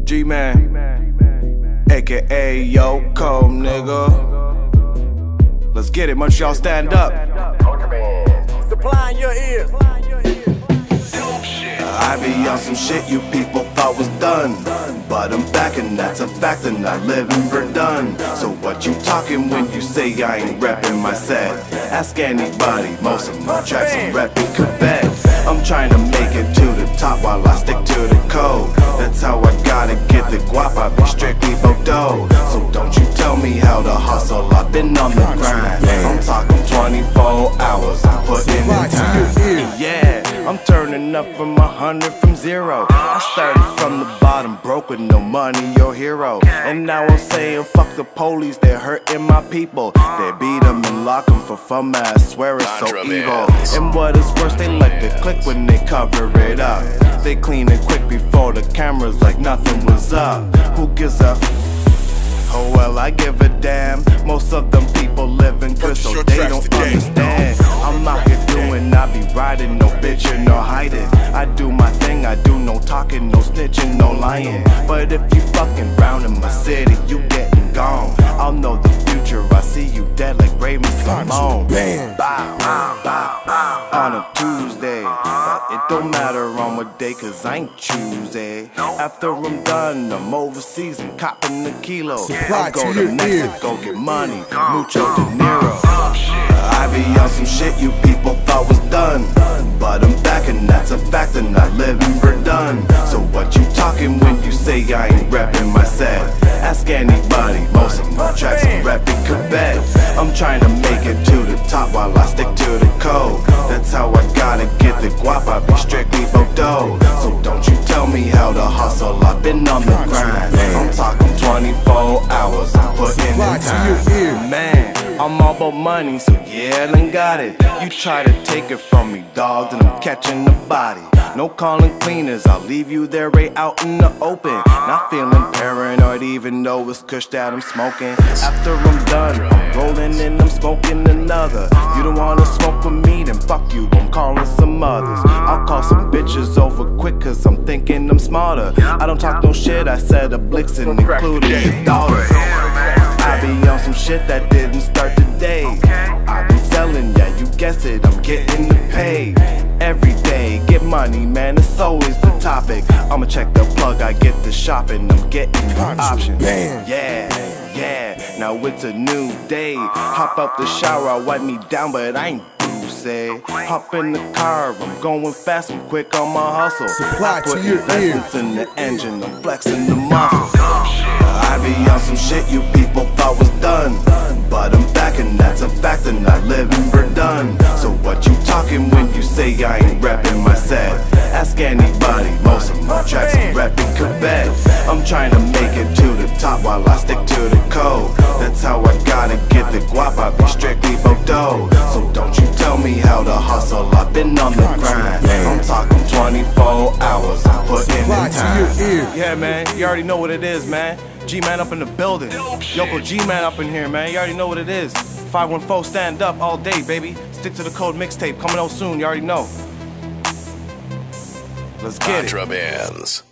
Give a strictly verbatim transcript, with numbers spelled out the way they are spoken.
G-Man, aka Yoko, nigga. Let's get it, Montreal, stand up. Supplying your ears. I be on some shit you people thought was done, but I'm back and that's a fact, and I live in Verdun. So what you talking when you say I ain't reppin' my set? Ask anybody, most of my tracks I'm reppin' Quebec. I'm trying to make it to the top while I stick to the code. That's how I gotta get the guap, I be strictly bout. So don't you tell me how to hustle, I've been on the grind. I'm talking twenty-four hours, I'm putting in time. Yeah, I'm turning up from a hundred from zero. I started from the bottom, broke with no money or hero. And now I'm saying fuck the police, they're hurting my people. They beat them and lock them for fun, I swear it's so evil. And what is worse, they like to click when they cover it up. They clean it quick before the cameras like nothing was up. Who gives a oh well, I give a damn. Most of them people living good, so they don't understand. I'm out here doing, I be riding, no bitching, no hiding. I do my thing, I do no talking, no snitching, no lying. But if you fucking round in my city, you getting gone. I'll know the future, I see you dead like Raven Simone. Bow, bow, bow, on a Tuesday. But it don't matter on what day, cause I ain't choosy. After I'm done, I'm overseas and copping the kilo. I'll go to Mexico, get money, mucho dinero. I be on some shit you people thought was done, but I'm back and that's a fact, and I live in Verdun. So what you talking when you say I ain't reppin' my set? Ask anybody, most of my tracks I'm reppin' Quebec. I'm trying to make it to the top while I stick to the code. That's how I gotta get the guap, I be strictly bout. So don't you tell me how to hustle, I've been on the grind. I'm talking twenty-four hours, I'm putting in time. Man, I'm all about money, so yeah, I done got it. You try to take it from me, dog, then I'm catching the body. No calling cleaners, I'll leave you there right out in the open. Not feeling paranoid even though it's kush that I'm smoking. After I'm done, I'm rolling and I'm smoking another. You don't wanna smoke with me, then fuck you, I'm calling some others. I'll call some bitches over quick cause I'm thinking I'm smarter. I don't talk no shit, I set up Blixen including your daughter. I be on some shit that didn't start today. I've been selling, yeah, you guessed it, I'm getting the pay. Every day, get money, man, it's always the topic. I'ma check the plug, I get the shopping, I'm getting the options. Yeah, yeah, now it's a new day. Hop out the shower, I wipe me down, but I ain't say. Hop in the car, I'm going fast, I'm quick on my hustle. I put investments in the engine, I'm flexing the muscles. I be on some shit you people thought was done, but I'm back and that's a fact, and I live in Verdun. So what you talking when you say I ain't reppin' my set? Ask anybody, most of my tracks I'm reppin' Quebec. I'm trying to make it to the top while I stick to the code. That's how I gotta get the guap, I be strictly bout. So don't you tell me how to hustle, I've been on the grind. I'm talking twenty-four hours, I'm putting in time. Yeah, man, you already know what it is, man. G-Man up in the building. Yoko-Gman up in here, man. You already know what it is. five one four, stand up all day, baby. Stick to the code mixtape coming out soon, you already know. Let's get it. Kontrabandz.